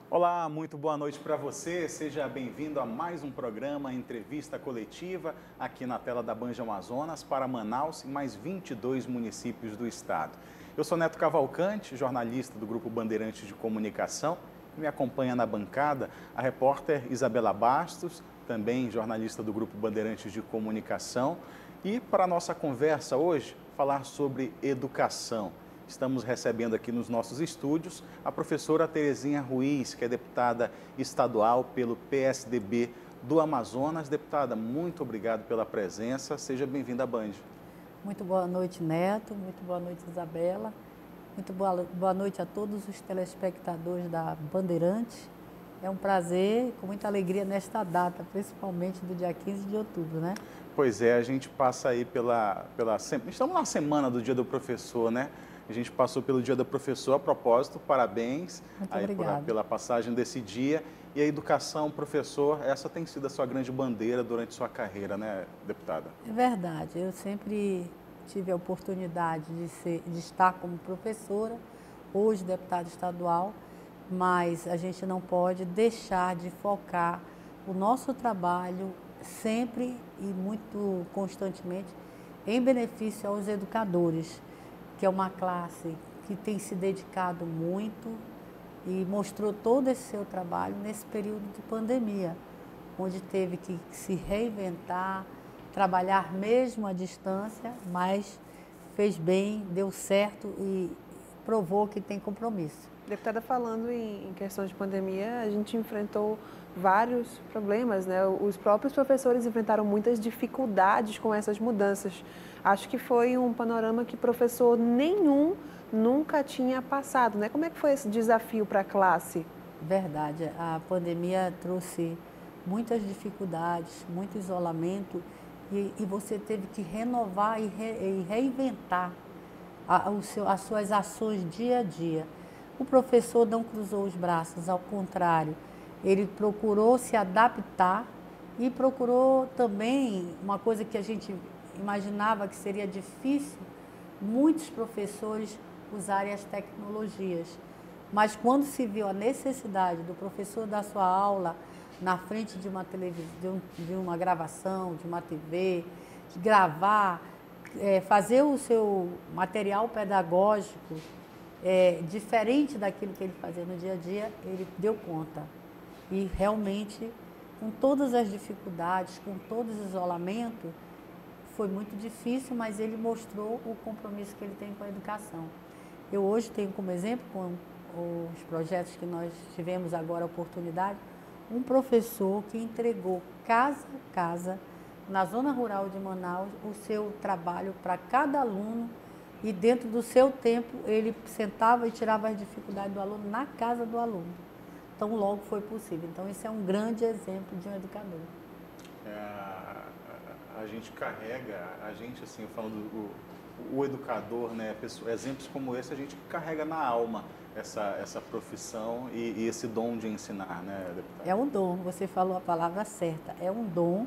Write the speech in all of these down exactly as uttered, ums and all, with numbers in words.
Olá, muito boa noite para você. Seja bem-vindo a mais um programa Entrevista Coletiva aqui na tela da Band Amazonas para Manaus e mais vinte e dois municípios do estado. Eu sou Neto Cavalcante, jornalista do Grupo Bandeirantes de Comunicação. Me acompanha na bancada a repórter Isabela Bastos, também jornalista do Grupo Bandeirantes de Comunicação. E para a nossa conversa hoje, falar sobre educação. Estamos recebendo aqui nos nossos estúdios a professora Terezinha Ruiz, que é deputada estadual pelo P S D B do Amazonas. Deputada, muito obrigado pela presença. Seja bem-vinda à Band. Muito boa noite, Neto. Muito boa noite, Isabela. Muito boa, boa noite a todos os telespectadores da Bandeirantes. É um prazer, com muita alegria nesta data, principalmente do dia quinze de outubro, né? Pois é, a gente passa aí pela... pela estamos na semana do Dia do Professor, né? A gente passou pelo Dia do Professor, a propósito, parabéns aí por, pela passagem desse dia. E a educação, professor, essa tem sido a sua grande bandeira durante sua carreira, né, deputada? É verdade, eu sempre tive a oportunidade de, ser, de estar como professora, hoje deputada estadual, mas a gente não pode deixar de focar o nosso trabalho sempre e muito constantemente em benefício aos educadores, que é uma classe que tem se dedicado muito e mostrou todo esse seu trabalho nesse período de pandemia, onde teve que se reinventar, trabalhar mesmo à distância, mas fez bem, deu certo e provou que tem compromisso. Deputada, falando em questão de pandemia, a gente enfrentou vários problemas, né? Os próprios professores enfrentaram muitas dificuldades com essas mudanças. Acho que foi um panorama que professor nenhum nunca tinha passado, né? Como é que foi esse desafio para a classe? Verdade, a pandemia trouxe muitas dificuldades, muito isolamento e, e você teve que renovar e, re, e reinventar a, o seu, as suas ações dia a dia. O professor não cruzou os braços, ao contrário, ele procurou se adaptar e procurou também uma coisa que a gente imaginava que seria difícil, muitos professores usarem as tecnologias. Mas quando se viu a necessidade do professor dar sua aula na frente de uma televisão, de uma gravação, de uma T V, de gravar, é, fazer o seu material pedagógico é, diferente daquilo que ele fazia no dia a dia, ele deu conta. E realmente, com todas as dificuldades, com todo o isolamento, foi muito difícil, mas ele mostrou o compromisso que ele tem com a educação. Eu hoje tenho como exemplo, com os projetos que nós tivemos agora a oportunidade, um professor que entregou casa a casa, na zona rural de Manaus, o seu trabalho para cada aluno e dentro do seu tempo ele sentava e tirava as dificuldades do aluno na casa do aluno. Então logo foi possível. Então esse é um grande exemplo de um educador. É, a, a, a gente carrega, a gente assim, falando o, o educador, né, pessoa, exemplos como esse a gente carrega na alma essa, essa profissão e, e esse dom de ensinar, né, deputada? É um dom, você falou a palavra certa, é um dom.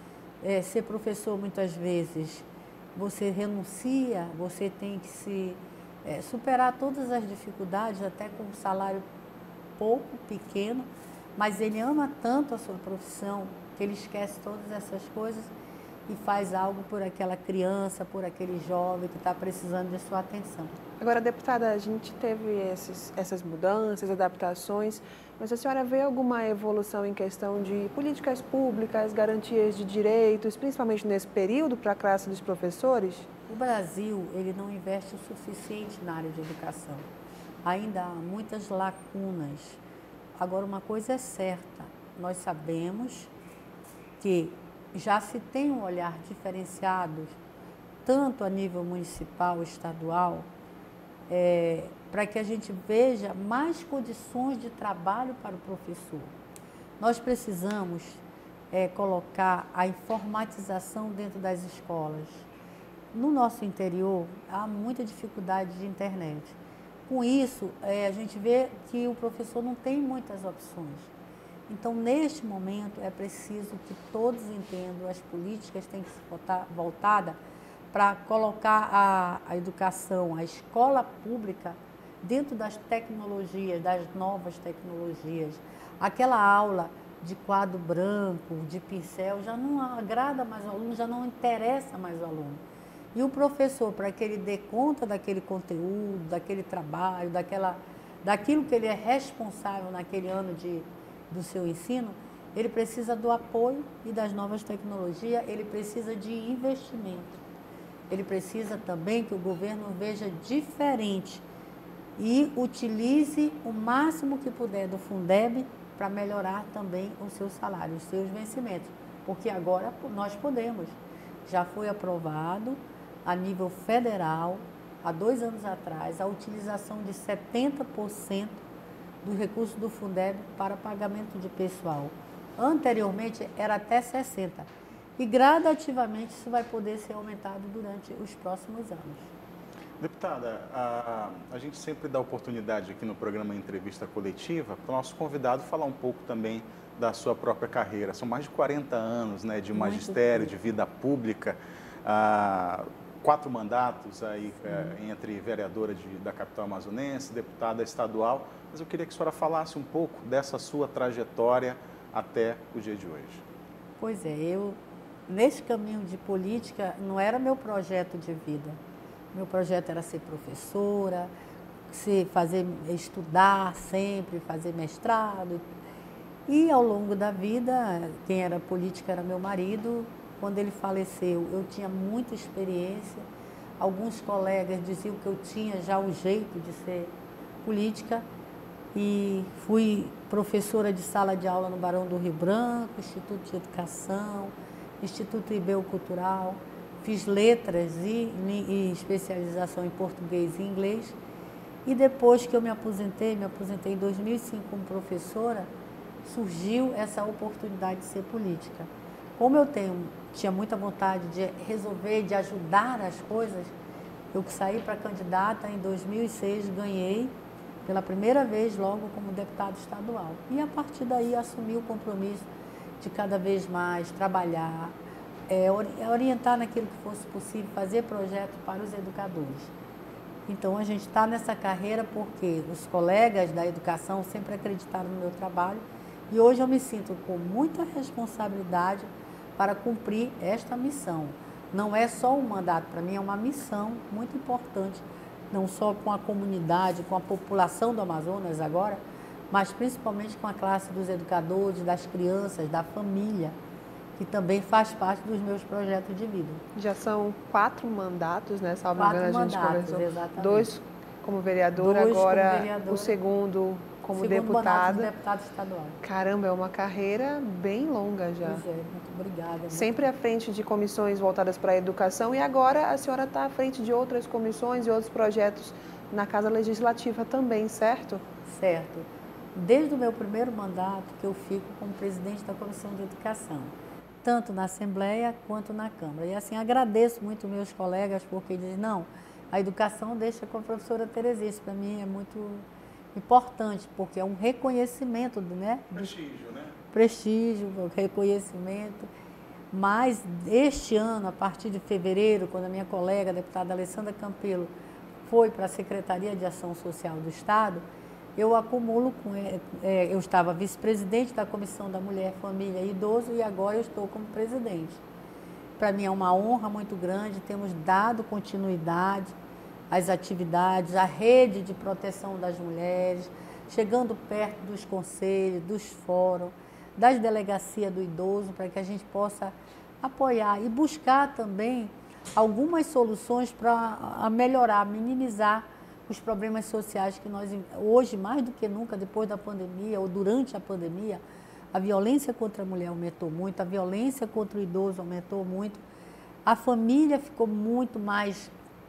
É, ser professor muitas vezes você renuncia, você tem que se é, superar todas as dificuldades, até com um salário pouco, pequeno, mas ele ama tanto a sua profissão que ele esquece todas essas coisas e faz algo por aquela criança, por aquele jovem que está precisando de sua atenção. Agora, deputada, a gente teve esses, essas mudanças, adaptações, mas a senhora vê alguma evolução em questão de políticas públicas, garantias de direitos, principalmente nesse período para a classe dos professores? O Brasil, ele não investe o suficiente na área de educação. Ainda há muitas lacunas. Agora, uma coisa é certa, nós sabemos que já se tem um olhar diferenciado, tanto a nível municipal, estadual, é, para que a gente veja mais condições de trabalho para o professor. Nós precisamos é, colocar a informatização dentro das escolas. No nosso interior, há muita dificuldade de internet. Com isso, é, a gente vê que o professor não tem muitas opções. Então, neste momento, é preciso que todos entendam, as políticas têm que ser voltadas para colocar a, a educação, a escola pública, dentro das tecnologias, das novas tecnologias. Aquela aula de quadro branco, de pincel, já não agrada mais o aluno, já não interessa mais o aluno. E o professor, para que ele dê conta daquele conteúdo, daquele trabalho, daquela, daquilo que ele é responsável naquele ano de, do seu ensino, ele precisa do apoio e das novas tecnologias, ele precisa de investimento. Ele precisa também que o governo veja diferente e utilize o máximo que puder do Fundeb para melhorar também os seus salários, os seus vencimentos. Porque agora nós podemos. Já foi aprovado a nível federal, há dois anos atrás, a utilização de setenta por cento dos recursos do Fundeb para pagamento de pessoal. Anteriormente era até sessenta por cento. E gradativamente isso vai poder ser aumentado durante os próximos anos. Deputada, a, a gente sempre dá oportunidade aqui no programa Entrevista Coletiva para o nosso convidado falar um pouco também da sua própria carreira. São mais de quarenta anos, né, de magistério, de vida pública, ah, quatro mandatos aí, é, entre vereadora de, da capital amazonense, deputada estadual, mas eu queria que a senhora falasse um pouco dessa sua trajetória até o dia de hoje. Pois é, eu, nesse caminho de política, não era meu projeto de vida. Meu projeto era ser professora, se fazer, estudar sempre, fazer mestrado. E ao longo da vida, quem era política era meu marido. Quando ele faleceu, eu tinha muita experiência. Alguns colegas diziam que eu tinha já o jeito de ser política. E fui professora de sala de aula no Barão do Rio Branco, Instituto de Educação, Instituto Ibeu Cultural. Fiz letras e, e especialização em português e inglês. E depois que eu me aposentei, me aposentei em dois mil e cinco como professora, surgiu essa oportunidade de ser política. Como eu tenho, tinha muita vontade de resolver, de ajudar as coisas, eu saí para candidata em dois mil e seis, ganhei pela primeira vez logo como deputada estadual. E a partir daí assumi o compromisso de cada vez mais trabalhar, é, orientar naquilo que fosse possível, fazer projetos para os educadores. Então a gente está nessa carreira porque os colegas da educação sempre acreditaram no meu trabalho e hoje eu me sinto com muita responsabilidade para cumprir esta missão. Não é só um mandato, para mim é uma missão muito importante, não só com a comunidade, com a população do Amazonas agora, mas principalmente com a classe dos educadores, das crianças, da família, que também faz parte dos meus projetos de vida. Já são quatro mandatos, né? Salvo quatro engano, a gente mandatos, conversou. Exatamente. Dois como vereadora, Dois agora como vereadora, o segundo como segundo deputada. mandato de deputada estadual. Caramba, é uma carreira bem longa já. Pois é, muito obrigada. Muito Sempre à frente de comissões voltadas para a educação e agora a senhora está à frente de outras comissões e outros projetos na Casa Legislativa também, certo? Certo. Desde o meu primeiro mandato que eu fico como presidente da Comissão de Educação, tanto na Assembleia quanto na Câmara. E assim, agradeço muito meus colegas porque dizem, não, a educação deixa com a professora Terezinha. Isso para mim é muito importante, porque é um reconhecimento, né? Prestígio, né? Prestígio, reconhecimento. Mas este ano, a partir de fevereiro, quando a minha colega, a deputada Alessandra Campelo, foi para a Secretaria de Ação Social do Estado, eu acumulo com é, eu estava vice-presidente da Comissão da Mulher, Família e Idoso e agora eu estou como presidente. Para mim é uma honra muito grande, temos dado continuidade às atividades, à rede de proteção das mulheres, chegando perto dos conselhos, dos fóruns, das delegacias do idoso, para que a gente possa apoiar e buscar também algumas soluções para melhorar, minimizar os problemas sociais que nós, hoje, mais do que nunca, depois da pandemia ou durante a pandemia, a violência contra a mulher aumentou muito, a violência contra o idoso aumentou muito, a família ficou muito mais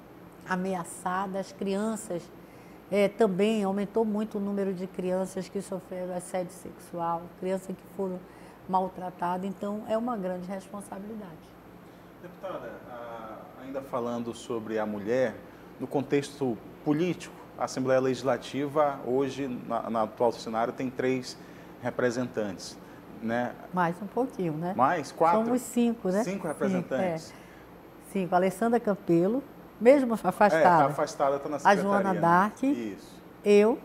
ameaçada, as crianças é, também, aumentou muito o número de crianças que sofreram assédio sexual, crianças que foram maltratadas, então é uma grande responsabilidade. Deputada, ainda falando sobre a mulher, no contexto político, a Assembleia Legislativa hoje, na, na atual cenário, tem três representantes, né? Mais um pouquinho, né? Mais? Quatro? Somos cinco, né? Cinco representantes. Cinco, é. Cinco. A Alessandra Campelo, mesmo afastada. É, está afastada, está na A secretaria. Joana Dark. Isso. eu,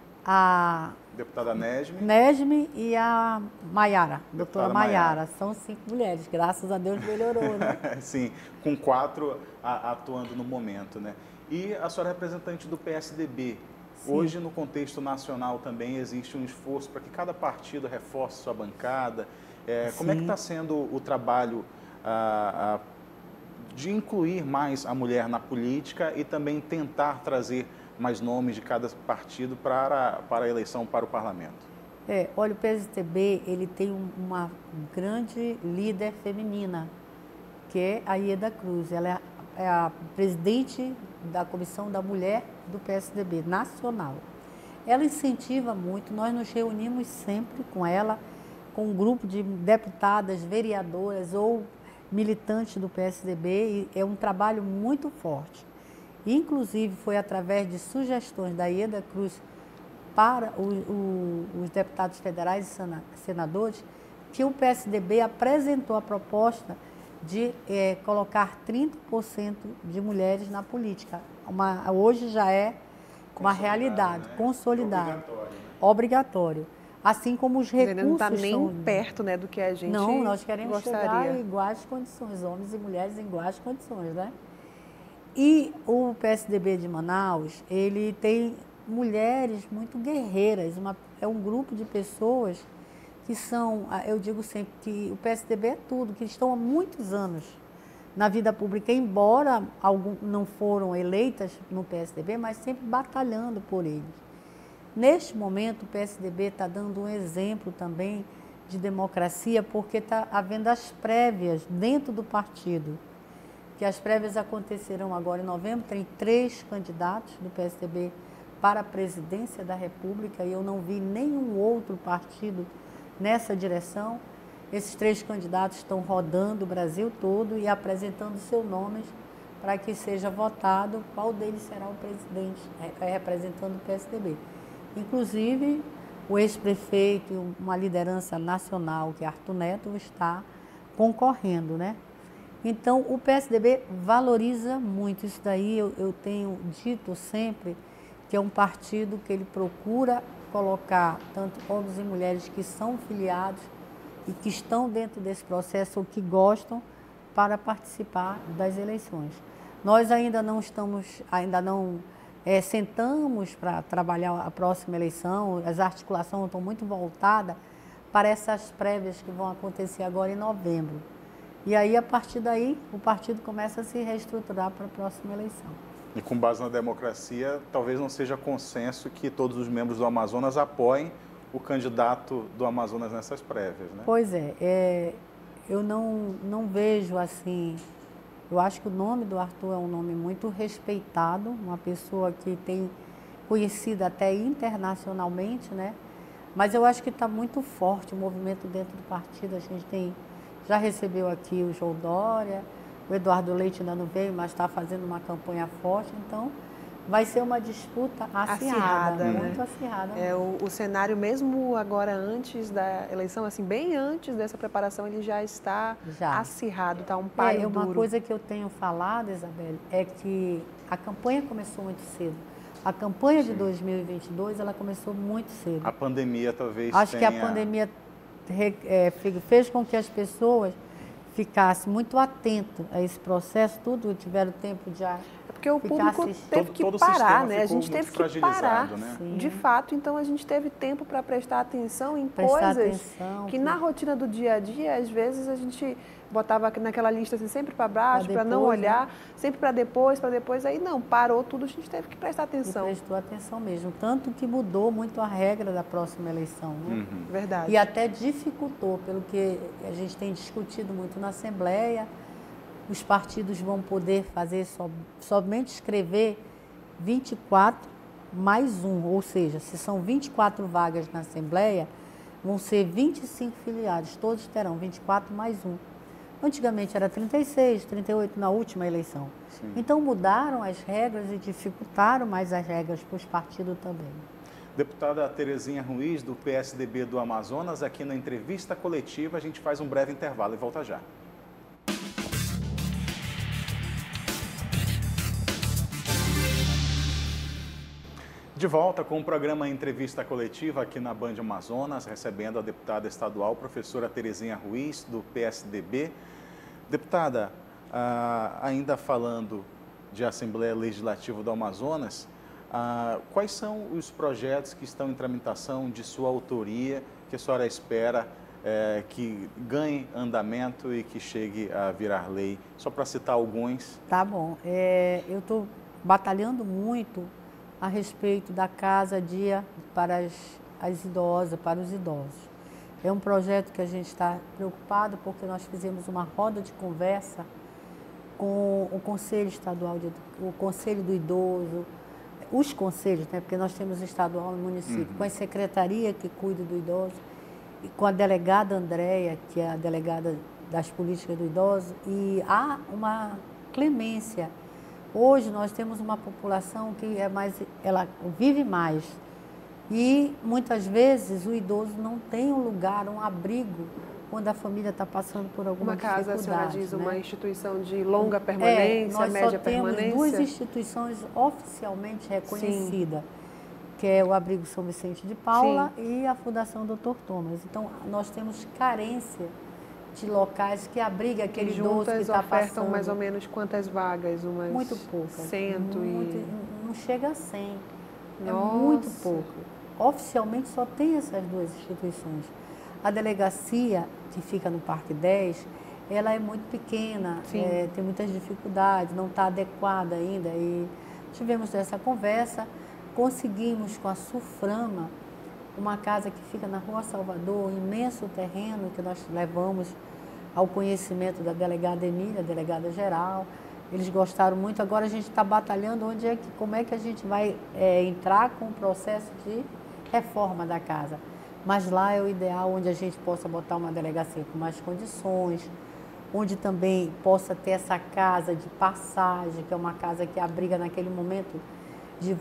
a deputada Nesme. Nesme e a Maiara, doutora Maiara. Maiara. São cinco mulheres, graças a Deus melhorou, né? Sim, com quatro a, atuando no momento, né? E a senhora é representante do P S D B. Sim. Hoje, no contexto nacional, também existe um esforço para que cada partido reforce sua bancada. É, como é que está sendo o trabalho a, a, de incluir mais a mulher na política e também tentar trazer mais nomes de cada partido para, para a eleição para o parlamento? É, olha, o P S D B ele tem um, uma grande líder feminina, que é a Ieda Cruz. Ela é a, é a presidente da Comissão da Mulher do P S D B nacional. Ela incentiva muito, nós nos reunimos sempre com ela, com um grupo de deputadas, vereadoras ou militantes do P S D B, e é um trabalho muito forte. Inclusive, foi através de sugestões da Ieda Cruz para o, o, os deputados federais e senadores que o P S D B apresentou a proposta de é, colocar trinta por cento de mulheres na política. Uma, hoje já é uma realidade, né? Consolidada, obrigatório, né? Obrigatório. Assim como os recursos não está nem são... perto, né, do que a gente Não, nós queremos gostaria. chegar em iguais condições, homens e mulheres em iguais condições, né? E o P S D B de Manaus, ele tem mulheres muito guerreiras, uma, é um grupo de pessoas que são, eu digo sempre que o P S D B é tudo, que estão há muitos anos na vida pública, embora algum, não foram eleitas no P S D B, mas sempre batalhando por eles. Neste momento, o P S D B está dando um exemplo também de democracia, porque está havendo as prévias dentro do partido, que as prévias acontecerão agora em novembro. Tem três candidatos do P S D B para a presidência da República e eu não vi nenhum outro partido nessa direção. Esses três candidatos estão rodando o Brasil todo e apresentando seus nomes para que seja votado qual deles será o presidente, representando o P S D B. Inclusive, o ex-prefeito, uma liderança nacional, que é Arthur Neto, está concorrendo, né? Então, o P S D B valoriza muito isso daí. Eu, eu tenho dito sempre que é um partido que ele procura colocar tanto homens e mulheres que são filiados e que estão dentro desse processo ou que gostam para participar das eleições. Nós ainda não estamos, ainda não é, sentamos para trabalhar a próxima eleição, as articulações estão muito voltadas para essas prévias que vão acontecer agora em novembro. E aí, a partir daí, o partido começa a se reestruturar para a próxima eleição. E com base na democracia, talvez não seja consenso que todos os membros do Amazonas apoiem o candidato do Amazonas nessas prévias, né? Pois é, é eu não, não vejo assim, eu acho que o nome do Arthur é um nome muito respeitado, uma pessoa que tem conhecida até internacionalmente, né? Mas eu acho que está muito forte o movimento dentro do partido. A gente tem, já recebeu aqui o João Dória, o Eduardo Leite ainda não veio, mas está fazendo uma campanha forte, então vai ser uma disputa acirrada, acirrada muito né? acirrada. É, o, o cenário mesmo agora antes da eleição, assim, bem antes dessa preparação, ele já está já. acirrado, está um páreo é, duro. Uma coisa que eu tenho falado, Isabelle, é que a campanha começou muito cedo. A campanha Sim. de dois mil e vinte e dois, ela começou muito cedo. A pandemia talvez Acho tenha... que a pandemia é, fez com que as pessoas ficassem muito atentas a esse processo, tudo, tiveram tempo de... É porque o público teve todo, que todo parar, né? A gente teve que parar, né? De fato. Então, a gente teve tempo para prestar atenção em prestar coisas atenção, que, que na rotina do dia a dia, às vezes, a gente botava naquela lista assim, sempre para baixo, para não olhar, né? Sempre para depois, para depois. Aí, não, parou tudo, a gente teve que prestar atenção. E prestou atenção mesmo. Tanto que mudou muito a regra da próxima eleição, né? Uhum. Verdade. E até dificultou, pelo que a gente tem discutido muito na Assembleia. Os partidos vão poder fazer so, somente escrever vinte e quatro mais um, ou seja, se são vinte e quatro vagas na Assembleia, vão ser vinte e cinco filiados, todos terão vinte e quatro mais um. Antigamente era trinta e seis, trinta e oito na última eleição. Sim. Então mudaram as regras e dificultaram mais as regras para os partidos também. Deputada Terezinha Ruiz, do P S D B do Amazonas, aqui na entrevista coletiva, a gente faz um breve intervalo e volta já. De volta com o programa Entrevista Coletiva aqui na Band Amazonas, recebendo a deputada estadual, professora Terezinha Ruiz, do P S D B. Deputada, ah, ainda falando de Assembleia Legislativa do Amazonas, ah, quais são os projetos que estão em tramitação de sua autoria, que a senhora espera eh, que ganhe andamento e que chegue a virar lei? Só para citar alguns. Tá bom. É, eu estou batalhando muito a respeito da casa dia para as, as idosas, para os idosos. É um projeto que a gente está preocupado porque nós fizemos uma roda de conversa com o Conselho Estadual, de, o Conselho do Idoso, os conselhos, né, porque nós temos estadual e município, uhum. com a secretaria que cuida do idoso, e com a delegada Andréia, que é a delegada das políticas do idoso, e há uma clemência. Hoje nós temos uma população que é mais, ela vive mais e muitas vezes o idoso não tem um lugar, um abrigo, quando a família está passando por alguma dificuldade. Uma casa, a senhora diz, né? Uma instituição de longa é, permanência, nós média só temos permanência? duas instituições oficialmente reconhecidas, que é o Abrigo São Vicente de Paula Sim. e a Fundação doutor Thomas. Então, nós temos carência de locais que abrigam aquele idoso que está passando. Ofertam mais ou menos quantas vagas? Umas muito poucas. Cento muito, e... Não chega a cem. Nossa. É muito pouco. Oficialmente só tem essas duas instituições. A delegacia, que fica no Parque dez, ela é muito pequena, é, tem muitas dificuldades, não está adequada ainda. E tivemos essa conversa, conseguimos com a Suframa, uma casa que fica na Rua Salvador, um imenso terreno que nós levamos ao conhecimento da delegada Emília, delegada geral. Eles gostaram muito. Agora a gente está batalhando onde é que, como é que a gente vai é, entrar com o processo de reforma da casa. Mas lá é o ideal, onde a gente possa botar uma delegacia com mais condições, onde também possa ter essa casa de passagem, que é uma casa que abriga naquele momento de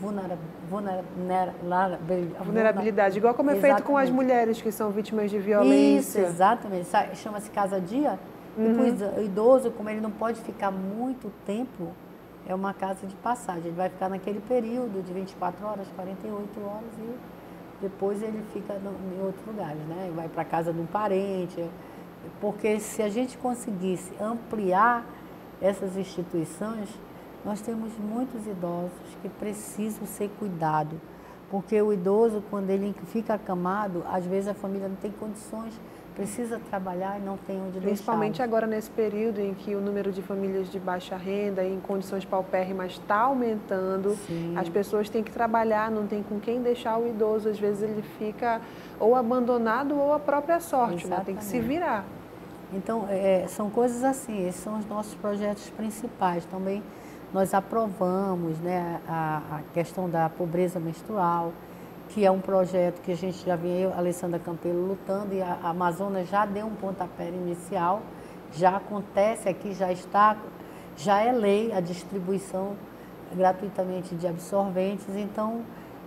vulnerabilidade. Vulnerabilidade, igual como é exatamente. feito com as mulheres que são vítimas de violência. Isso, exatamente. Chama-se casa-dia. Uhum. Depois, o idoso, como ele não pode ficar muito tempo, é uma casa de passagem. Ele vai ficar naquele período de vinte e quatro horas, quarenta e oito horas e depois ele fica no, em outros lugares, né? Vai para a casa de um parente. Porque se a gente conseguisse ampliar essas instituições, nós temos muitos idosos que precisam ser cuidados, porque o idoso, quando ele fica acamado, às vezes a família não tem condições, precisa trabalhar e não tem onde deixar. Principalmente agora nesse período em que o número de famílias de baixa renda e em condições paupérrimas está aumentando, Sim. as pessoas têm que trabalhar, não tem com quem deixar o idoso, às vezes ele fica ou abandonado ou a própria sorte, né? Tem que se virar. Então, é, são coisas assim, esses são os nossos projetos principais. Também nós aprovamos, né, a, a questão da pobreza menstrual, que é um projeto que a gente já vinha, eu, Alessandra Campelo, lutando, e a, a Amazonas já deu um pontapé inicial, já acontece aqui, já está, já é lei a distribuição gratuitamente de absorventes. Então,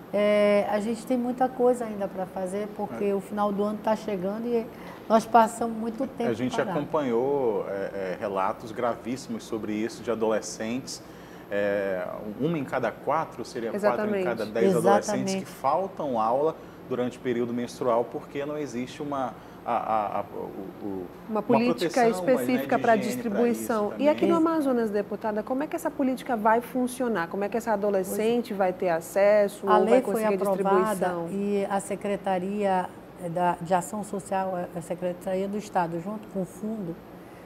é, a gente tem muita coisa ainda para fazer, porque é. o final do ano está chegando e nós passamos muito tempo A gente parado. acompanhou é, é, relatos gravíssimos sobre isso, de adolescentes, é, uma em cada quatro, seria Exatamente. quatro em cada dez Exatamente. adolescentes que faltam aula durante o período menstrual porque não existe uma, a, a, a, o, uma política uma específica, né, para distribuição. E aqui no Isso. Amazonas, deputada, como é que essa política vai funcionar? Como é que essa adolescente vai ter acesso a ou lei vai foi conseguir aprovada distribuição? E a Secretaria da, de Ação Social, a Secretaria do Estado, junto com o Fundo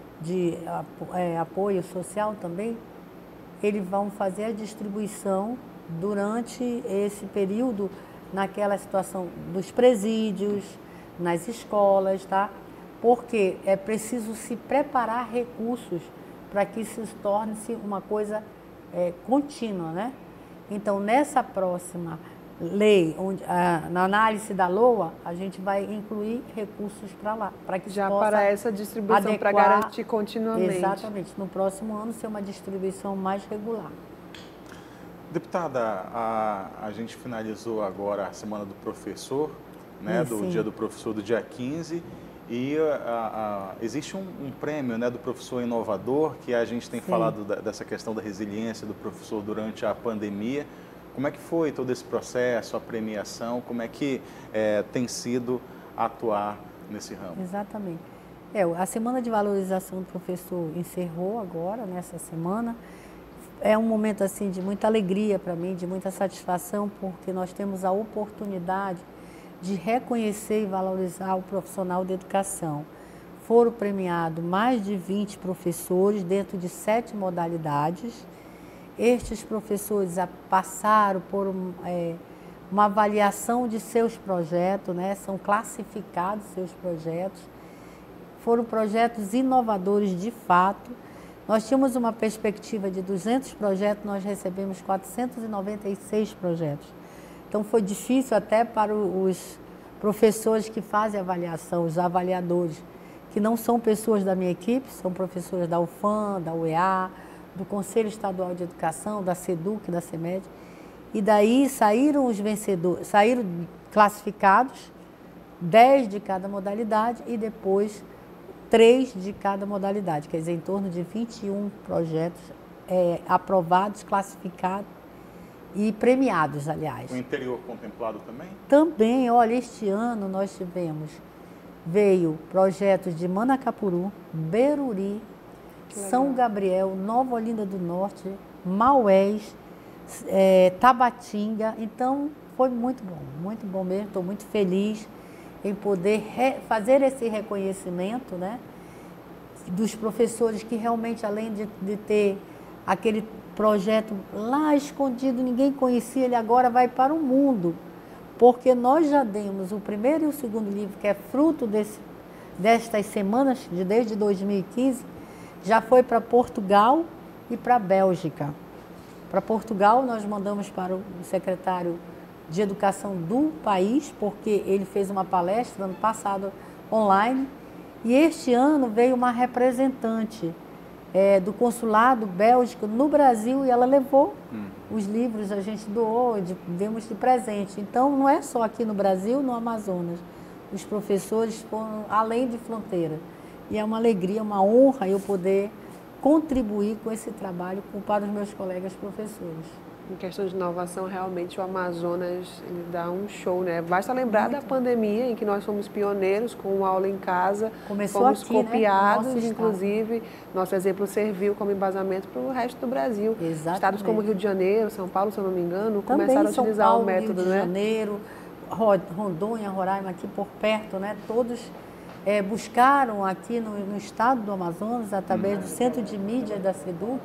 de é, Apoio Social também, eles vão fazer a distribuição durante esse período, naquela situação dos presídios, nas escolas, tá? Porque é preciso se preparar recursos para que isso se torne-se uma coisa é, contínua, né? Então, nessa próxima lei, onde, a, na análise da LOA, a gente vai incluir recursos para lá, para que já possa para essa distribuição, para garantir continuamente. Exatamente, no próximo ano ser uma distribuição mais regular. Deputada, a, a gente finalizou agora a Semana do Professor, né, do Sim. Dia do Professor do dia quinze, e a, a, existe um, um prêmio, né, do professor inovador, que a gente tem Sim. falado da, dessa questão da resiliência do professor durante a pandemia. Como é que foi todo esse processo, a premiação, como é que é, tem sido atuar nesse ramo? Exatamente. É, a Semana de Valorização do Professor encerrou agora, nessa semana. É um momento assim de muita alegria para mim, de muita satisfação, porque nós temos a oportunidade de reconhecer e valorizar o profissional da educação. Foram premiados mais de vinte professores dentro de sete modalidades. Estes professores passaram por um, é, uma avaliação de seus projetos, né? São classificados seus projetos. Foram projetos inovadores de fato. Nós tínhamos uma perspectiva de duzentos projetos, nós recebemos quatrocentos e noventa e seis projetos. Então foi difícil até para os professores que fazem avaliação, os avaliadores, que não são pessoas da minha equipe, são professores da U F A M, da U E A, do Conselho Estadual de Educação, da SEDUC, da CEMED. E daí saíram os vencedores, saíram classificados, dez de cada modalidade e depois três de cada modalidade, quer dizer, em torno de vinte e um projetos é, aprovados, classificados e premiados, aliás. O interior contemplado também? Também, olha, este ano nós tivemos, veio projetos de Manacapuru, Beruri, São Gabriel, Nova Olinda do Norte, Maués, é, Tabatinga. Então, foi muito bom, muito bom mesmo, estou muito feliz em poder fazer esse reconhecimento, né, dos professores que realmente, além de, de ter aquele projeto lá escondido, ninguém conhecia, ele agora vai para o mundo, porque nós já demos o primeiro e o segundo livro, que é fruto desse, destas semanas, de, desde dois mil e quinze, já foi para Portugal e para a Bélgica. Para Portugal, nós mandamos para o secretário de Educação do país, porque ele fez uma palestra ano passado online, e este ano veio uma representante é, do consulado bélgico no Brasil e ela levou hum. os livros, a gente doou, de, demos de presente. Então, não é só aqui no Brasil, no Amazonas. Os professores foram além de fronteira. E é uma alegria, uma honra eu poder contribuir com esse trabalho para os meus colegas professores. Em questão de inovação, realmente o Amazonas ele dá um show, né? Basta lembrar Muito. da pandemia, em que nós fomos pioneiros com aula em casa, Começou fomos aqui, copiados, né? Inclusive, nosso exemplo serviu como embasamento para o resto do Brasil. Exatamente. Estados como Rio de Janeiro, São Paulo, se eu não me engano, Também começaram a São utilizar Paulo, o método, Rio de né? Janeiro, Rondônia, Roraima, aqui por perto, né? Todos é, buscaram aqui no, no estado do Amazonas, através do Centro de Mídia da SEDUC,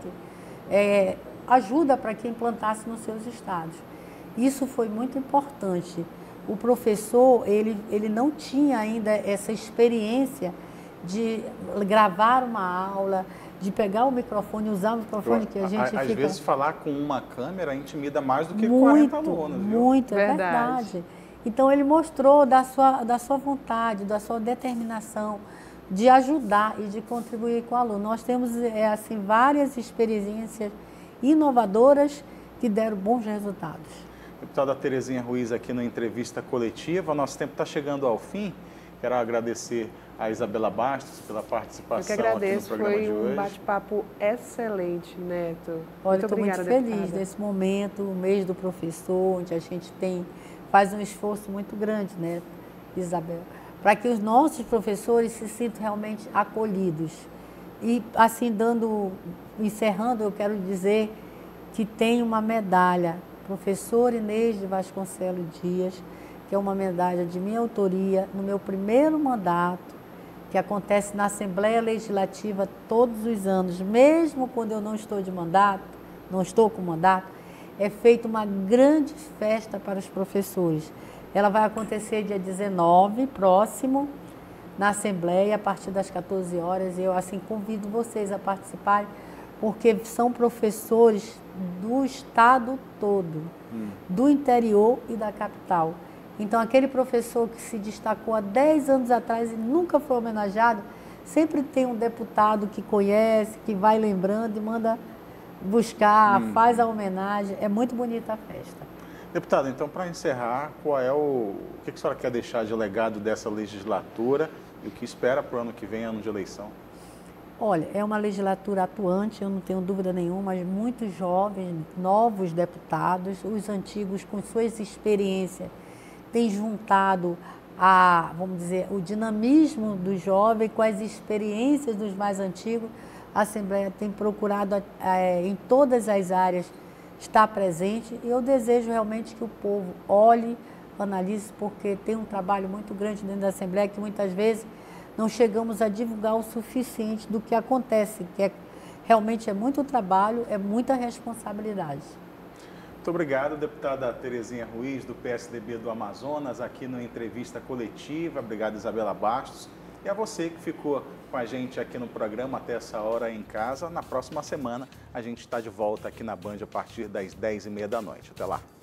é, ajuda para que implantasse nos seus estados. Isso foi muito importante. O professor, ele, ele não tinha ainda essa experiência de gravar uma aula, de pegar o microfone, usar o microfone que a gente Às fica... Às vezes falar com uma câmera intimida mais do que muito, quarenta alunos, viu? Muito, é verdade. verdade. Então ele mostrou da sua, da sua vontade, da sua determinação de ajudar e de contribuir com o aluno. Nós temos é, assim, várias experiências inovadoras que deram bons resultados. Deputada Terezinha Ruiz aqui na entrevista coletiva, nosso tempo está chegando ao fim. Quero agradecer a Isabela Bastos pela participação aqui no programa de hoje. Eu que agradeço, foi um bate-papo excelente, Neto. Olha, muito estou muito feliz deputada. Nesse momento, o mês do professor, onde a gente tem, faz um esforço muito grande, né, Isabela, para que os nossos professores se sintam realmente acolhidos. E assim, dando, encerrando, eu quero dizer que tem uma medalha, professor Inês de Vasconcelos Dias, que é uma medalha de minha autoria, no meu primeiro mandato, que acontece na Assembleia Legislativa todos os anos, mesmo quando eu não estou de mandato, não estou com mandato, é feita uma grande festa para os professores. Ela vai acontecer dia dezenove, próximo, na Assembleia, a partir das quatorze horas, e eu assim convido vocês a participarem, porque são professores do estado todo, hum. do interior e da capital. Então, aquele professor que se destacou há dez anos atrás e nunca foi homenageado, sempre tem um deputado que conhece, que vai lembrando e manda buscar, hum. faz a homenagem. É muito bonita a festa. Deputada, então, para encerrar, qual é o, o que a senhora quer deixar de legado dessa legislatura e o que espera para o ano que vem, ano de eleição? Olha, é uma legislatura atuante, eu não tenho dúvida nenhuma, mas muitos jovens, novos deputados, os antigos com suas experiências, têm juntado a, vamos dizer, o dinamismo do jovem com as experiências dos mais antigos. A Assembleia tem procurado é, em todas as áreas estar presente e eu desejo realmente que o povo olhe, analise, porque tem um trabalho muito grande dentro da Assembleia que muitas vezes não chegamos a divulgar o suficiente do que acontece, que é, realmente é muito trabalho, é muita responsabilidade. Muito obrigado, deputada Terezinha Ruiz, do P S D B do Amazonas, aqui no Entrevista Coletiva. Obrigado, Isabela Bastos. E a você que ficou com a gente aqui no programa até essa hora em casa. Na próxima semana, a gente está de volta aqui na Band a partir das dez e meia da noite. Até lá.